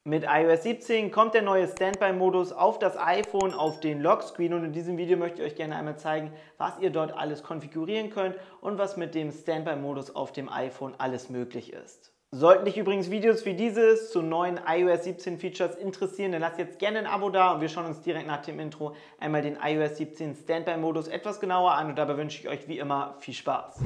Mit iOS 17 kommt der neue Standby-Modus auf das iPhone, auf den Lockscreen, und in diesem Video möchte ich euch gerne einmal zeigen, was ihr dort alles konfigurieren könnt und was mit dem Standby-Modus auf dem iPhone alles möglich ist. Sollten dich übrigens Videos wie dieses zu neuen iOS 17 Features interessieren, dann lasst jetzt gerne ein Abo da und wir schauen uns direkt nach dem Intro einmal den iOS 17 Standby-Modus etwas genauer an und dabei wünsche ich euch wie immer viel Spaß.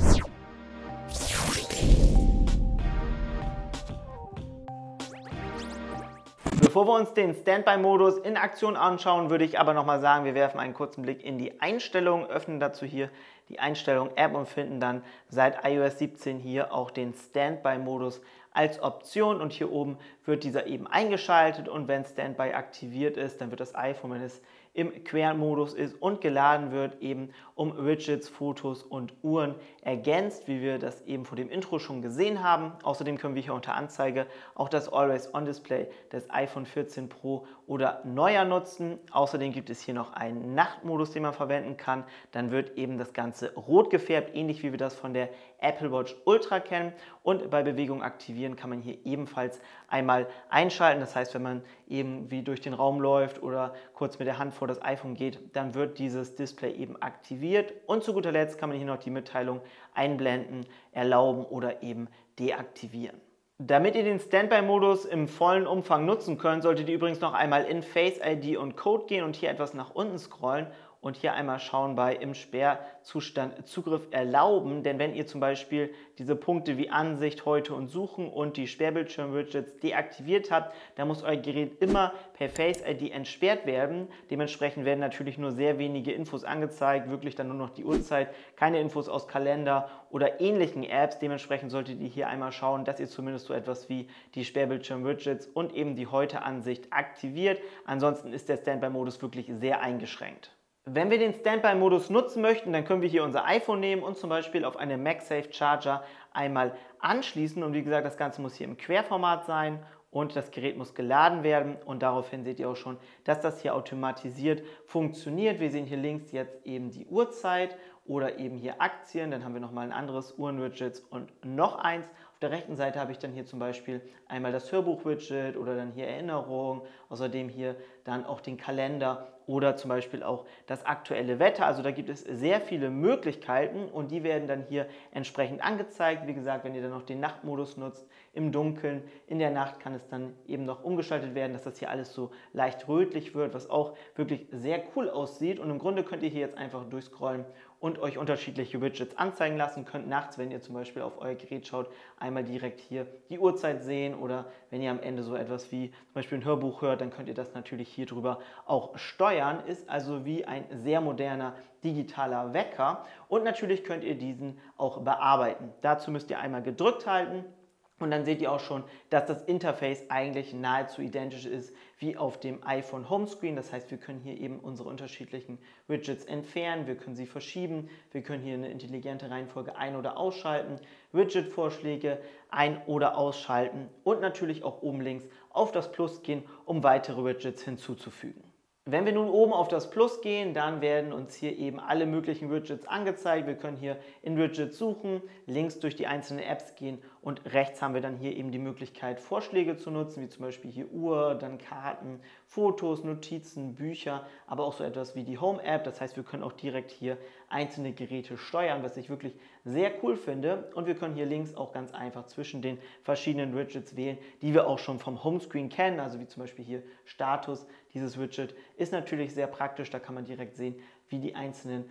Bevor wir uns den Standby-Modus in Aktion anschauen, würde ich aber nochmal sagen, wir werfen einen kurzen Blick in die Einstellungen, öffnen dazu hier die Einstellung App und finden dann seit iOS 17 hier auch den Standby-Modus als Option, und hier oben wird dieser eben eingeschaltet, und wenn Standby aktiviert ist, dann wird das iPhone, wenn es im Quermodus ist und geladen wird, eben um Widgets, Fotos und Uhren ergänzt, wie wir das eben vor dem Intro schon gesehen haben. Außerdem können wir hier unter Anzeige auch das Always-On-Display des iPhone 14 Pro oder neuer nutzen. Außerdem gibt es hier noch einen Nachtmodus, den man verwenden kann. Dann wird eben das Ganze rot gefärbt, ähnlich wie wir das von der Apple Watch Ultra kennen. Und bei Bewegung aktivieren kann man hier ebenfalls einmal einschalten. Das heißt, wenn man eben wie durch den Raum läuft oder kurz mit der Hand vor das iPhone geht, dann wird dieses Display eben aktiviert. Und zu guter Letzt kann man hier noch die Mitteilung einblenden, erlauben oder eben deaktivieren. Damit ihr den Standby-Modus im vollen Umfang nutzen könnt, solltet ihr übrigens noch einmal in Face ID und Code gehen und hier etwas nach unten scrollen und hier einmal schauen bei im Sperrzustand Zugriff erlauben, denn wenn ihr zum Beispiel diese Punkte wie Ansicht, Heute und Suchen und die Sperrbildschirm-Widgets deaktiviert habt, dann muss euer Gerät immer per Face ID entsperrt werden. Dementsprechend werden natürlich nur sehr wenige Infos angezeigt, wirklich dann nur noch die Uhrzeit, keine Infos aus Kalender oder ähnlichen Apps. Dementsprechend solltet ihr hier einmal schauen, dass ihr zumindest so etwas wie die Sperrbildschirm-Widgets und eben die Heute-Ansicht aktiviert. Ansonsten ist der Standby-Modus wirklich sehr eingeschränkt. Wenn wir den Standby-Modus nutzen möchten, dann können wir hier unser iPhone nehmen und zum Beispiel auf eine MagSafe Charger einmal anschließen. Und wie gesagt, das Ganze muss hier im Querformat sein und das Gerät muss geladen werden. Und daraufhin seht ihr auch schon, dass das hier automatisiert funktioniert. Wir sehen hier links jetzt eben die Uhrzeit oder eben hier Aktien. Dann haben wir nochmal ein anderes Uhren-Widget und noch eins. Auf der rechten Seite habe ich dann hier zum Beispiel einmal das Hörbuch-Widget oder dann hier Erinnerungen. Außerdem hier dann auch den Kalender oder zum Beispiel auch das aktuelle Wetter. Also da gibt es sehr viele Möglichkeiten und die werden dann hier entsprechend angezeigt. Wie gesagt, wenn ihr dann noch den Nachtmodus nutzt, im Dunkeln, in der Nacht kann es dann eben noch umgeschaltet werden, dass das hier alles so leicht rötlich wird, was auch wirklich sehr cool aussieht. Und im Grunde könnt ihr hier jetzt einfach durchscrollen und euch unterschiedliche Widgets anzeigen lassen. Könnt nachts, wenn ihr zum Beispiel auf euer Gerät schaut, einmal direkt hier die Uhrzeit sehen, oder wenn ihr am Ende so etwas wie zum Beispiel ein Hörbuch hört, dann könnt ihr das natürlich hier drüber auch steuern. Ist also wie ein sehr moderner digitaler Wecker, und natürlich könnt ihr diesen auch bearbeiten. Dazu müsst ihr einmal gedrückt halten. Und dann seht ihr auch schon, dass das Interface eigentlich nahezu identisch ist wie auf dem iPhone Homescreen. Das heißt, wir können hier eben unsere unterschiedlichen Widgets entfernen, wir können sie verschieben, wir können hier eine intelligente Reihenfolge ein- oder ausschalten, Widget-Vorschläge ein- oder ausschalten und natürlich auch oben links auf das Plus gehen, um weitere Widgets hinzuzufügen. Wenn wir nun oben auf das Plus gehen, dann werden uns hier eben alle möglichen Widgets angezeigt. Wir können hier in Widgets suchen, links durch die einzelnen Apps gehen und rechts haben wir dann hier eben die Möglichkeit, Vorschläge zu nutzen, wie zum Beispiel hier Uhr, dann Karten, Fotos, Notizen, Bücher, aber auch so etwas wie die Home-App. Das heißt, wir können auch direkt hier einzelne Geräte steuern, was ich wirklich sehr cool finde. Und wir können hier links auch ganz einfach zwischen den verschiedenen Widgets wählen, die wir auch schon vom Homescreen kennen, also wie zum Beispiel hier Status. Dieses Widget ist natürlich sehr praktisch, da kann man direkt sehen, wie die einzelnen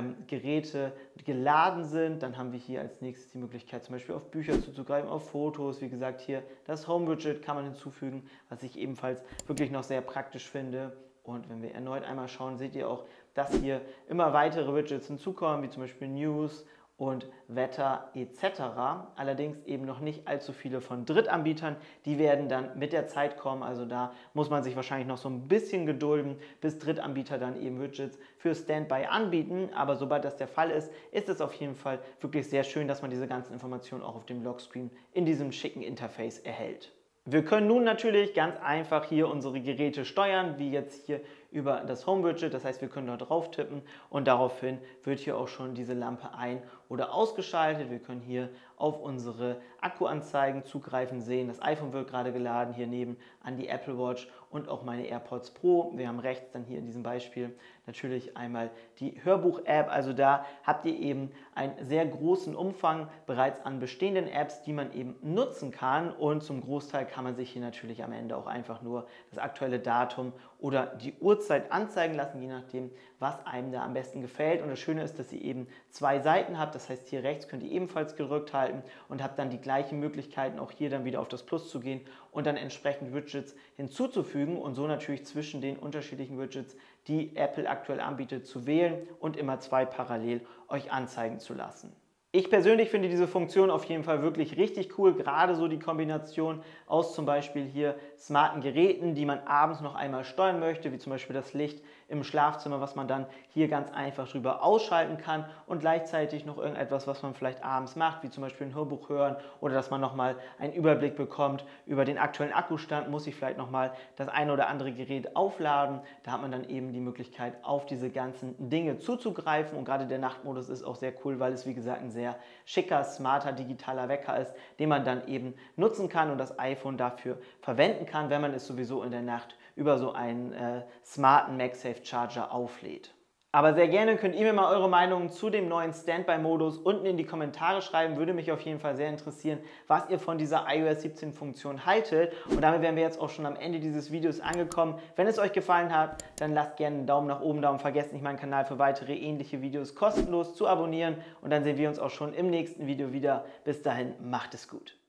Geräte geladen sind. Dann haben wir hier als nächstes die Möglichkeit, zum Beispiel auf Bücher zuzugreifen, auf Fotos. Wie gesagt, hier das Home-Widget kann man hinzufügen, was ich ebenfalls wirklich noch sehr praktisch finde. Und wenn wir erneut einmal schauen, seht ihr auch, dass hier immer weitere Widgets hinzukommen, wie zum Beispiel News und Wetter etc. Allerdings eben noch nicht allzu viele von Drittanbietern. Die werden dann mit der Zeit kommen. Also da muss man sich wahrscheinlich noch so ein bisschen gedulden, bis Drittanbieter dann eben Widgets für Standby anbieten. Aber sobald das der Fall ist, ist es auf jeden Fall wirklich sehr schön, dass man diese ganzen Informationen auch auf dem Lockscreen in diesem schicken Interface erhält. Wir können nun natürlich ganz einfach hier unsere Geräte steuern, wie jetzt hier über das Home-Widget. Das heißt, wir können dort drauf tippen und daraufhin wird hier auch schon diese Lampe ein- oder ausgeschaltet. Wir können hier auf unsere Akkuanzeigen zugreifen, sehen, das iPhone wird gerade geladen, hier neben an die Apple Watch und auch meine AirPods Pro. Wir haben rechts dann hier in diesem Beispiel natürlich einmal die Hörbuch-App. Also da habt ihr eben einen sehr großen Umfang bereits an bestehenden Apps, die man eben nutzen kann, und zum Großteil kann man sich hier natürlich am Ende auch einfach nur das aktuelle Datum oder die Uhrzeit anzeigen lassen, je nachdem, was einem da am besten gefällt. Und das Schöne ist, dass ihr eben zwei Seiten habt. Das heißt, hier rechts könnt ihr ebenfalls gedrückt halten und habt dann die gleichen Möglichkeiten, auch hier dann wieder auf das Plus zu gehen und dann entsprechend Widgets hinzuzufügen und so natürlich zwischen den unterschiedlichen Widgets, die Apple aktuell anbietet, zu wählen und immer zwei parallel euch anzeigen zu lassen. Ich persönlich finde diese Funktion auf jeden Fall wirklich richtig cool, gerade so die Kombination aus zum Beispiel hier smarten Geräten, die man abends noch einmal steuern möchte, wie zum Beispiel das Licht im Schlafzimmer, was man dann hier ganz einfach drüber ausschalten kann, und gleichzeitig noch irgendetwas, was man vielleicht abends macht, wie zum Beispiel ein Hörbuch hören oder dass man nochmal einen Überblick bekommt über den aktuellen Akkustand, muss ich vielleicht nochmal das eine oder andere Gerät aufladen. Da hat man dann eben die Möglichkeit, auf diese ganzen Dinge zuzugreifen, und gerade der Nachtmodus ist auch sehr cool, weil es wie gesagt ein sehr schicker, smarter, digitaler Wecker ist, den man dann eben nutzen kann und das iPhone dafür verwenden kann, wenn man es sowieso in der Nacht über so einen smarten MagSafe Charger auflädt. Aber sehr gerne könnt ihr mir mal eure Meinung zu dem neuen Standby-Modus unten in die Kommentare schreiben. Würde mich auf jeden Fall sehr interessieren, was ihr von dieser iOS 17 Funktion haltet. Und damit wären wir jetzt auch schon am Ende dieses Videos angekommen. Wenn es euch gefallen hat, dann lasst gerne einen Daumen nach oben da und vergesst nicht, meinen Kanal für weitere ähnliche Videos kostenlos zu abonnieren. Und dann sehen wir uns auch schon im nächsten Video wieder. Bis dahin, macht es gut.